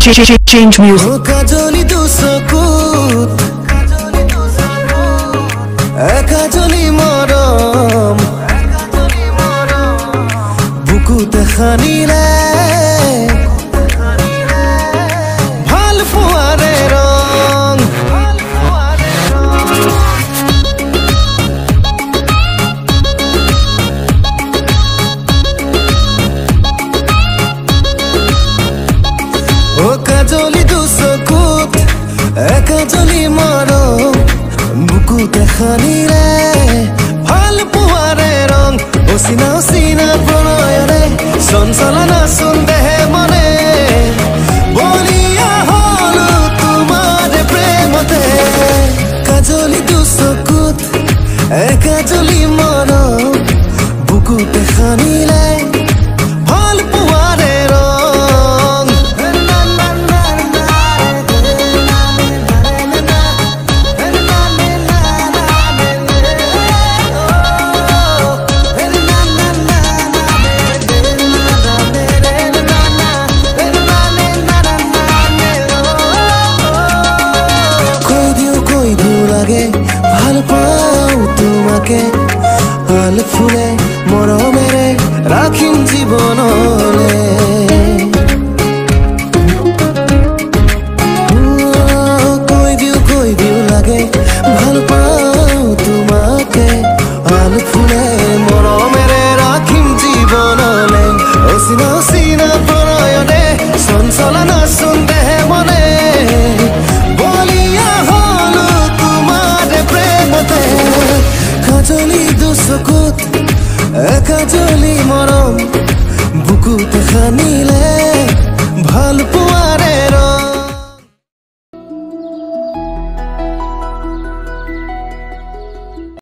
Change music. কাজলি দুচকুত কাজলি মৰম বুকুতে সানিলে ভাল ফুৱাৰে ৰং কাজলি দুচকুত কাজলি মৰম বুকুতে সানিলে ভাল পোৱাৰে ৰং অচিনা অচিনা প্ৰণয়ৰে চঞ্চলনা চোন দেহে মনে বলিয়া হলো তোমাৰ প্ৰেমতে কাজলি দুচকুত কাজলি মৰম বুকুতে সানিলে ভাল পোৱাৰে ৰং ভাল পাওঁ তোমাকে ভাল ফুলে মৰমেৰে ৰাখিম জীৱনলে কৈ দিও লাগে ভাল পাওঁ তোমাকে ভাল ফুলে মৰমেৰে ৰাখিম জীৱনলে অচিনা অচিনা প্ৰণয়নে চঞ্চলনা চোন দেহে মনে কাজলি দুচকুত কাজলি মৰম